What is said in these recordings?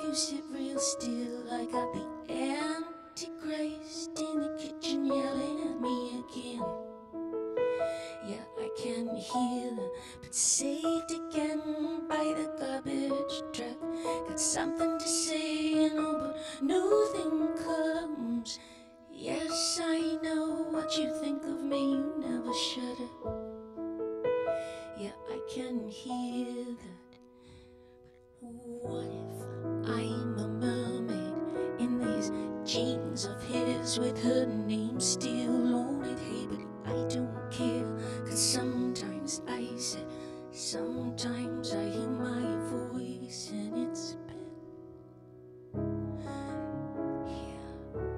you sit real still. I got the Antichrist in the kitchen yelling at me again. Yeah, I can hear them, but saved again by the garbage truck. Got something to say, you know, but nothing comes. Yes, I know what you think of me, you never shut up. Yeah, I can hear that. What if I'm a mermaid in these jeans of his with her name still on it? Hey, but I don't care, 'cause sometimes I said, sometimes I hear my voice and it's been, yeah,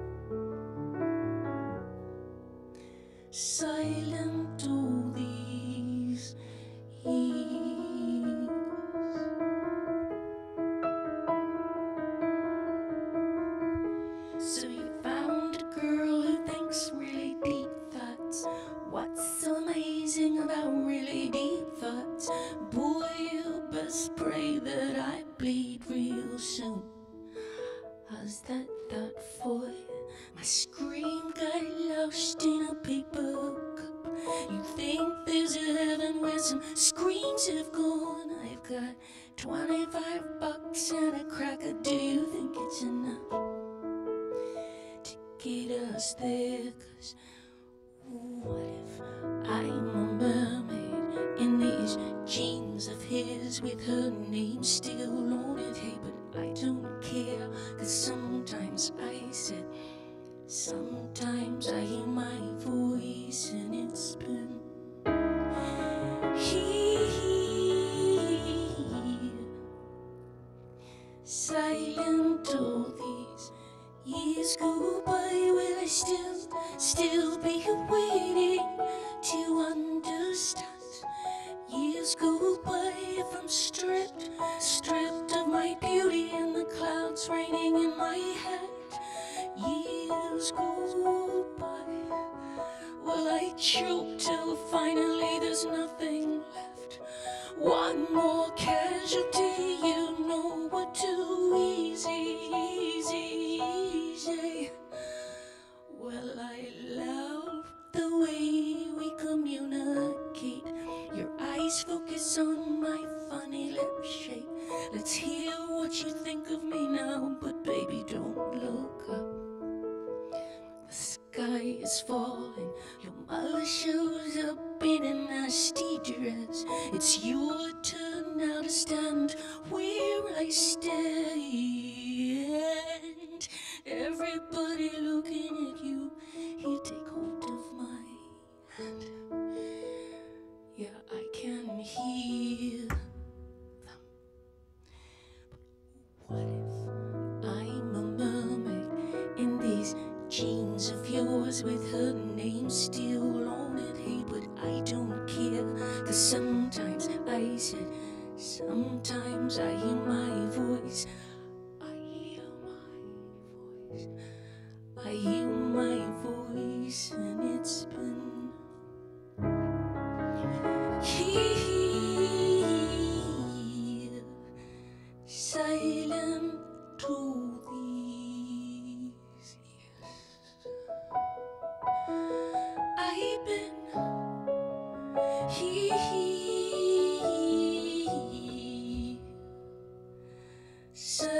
silent all these years. So you found a girl who thinks really deep thoughts. What's so amazing about really deep thoughts? Boy, you best pray that I bleed real soon. How's that thought for you? My scream got lost in a paper cup. You think there's a heaven where some screams have gone? I've got $25 and a cracker. Do you think it's enough to get us there? 'Cause what if I'm a mermaid in these jeans of his with her name still on it? Hey, but I don't care, 'cause sometimes I said, sometimes I hear my voice and it's been here. Silent all these years go by, will I still be waiting to understand? Years go by if I'm stripped of my beauty and the clouds raining in my head. Years go by, will I choke till finally there's nothing left? One more casualty, you know what, too easy. Well, I love the way we communicate. Your eyes focus on my funny lip shape. Let's hear what you think of me now, but baby, don't look up. The sky is falling, your mother shows up in a nasty dress. It's your turn now to stand where I stand. Everybody looking at you, you take hold of my hand. Yeah, I can hear them. But what if I'm a mermaid in these jeans of yours with her name still on it? Hey, but I don't care, 'cause sometimes I said, sometimes I hear my voice. I hear my voice and it's been here, silent all these years. I've been here, silent.